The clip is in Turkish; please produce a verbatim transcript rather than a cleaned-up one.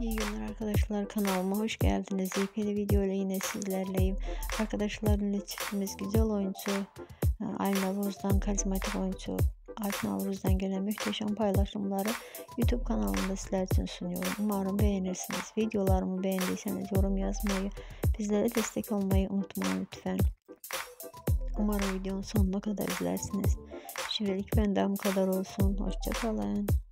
İyi günler arkadaşlar, kanalıma hoş geldiniz. Yepyeni video ile yine sizlerleyim. Arkadaşlar, ünlü çiftimiz güzel oyuncu Alp Navruz'dan, karizmatik oyuncu Alp Navruz'dan gelen muhteşem paylaşımları YouTube kanalımda sizler için sunuyorum. Umarım beğenirsiniz. Videolarımı beğendiyseniz yorum yazmayı, bizlere destek olmayı unutmayın lütfen. Umarım videonun sonuna kadar izlersiniz. Şimdilik benden bu kadar olsun. Hoşça kalın.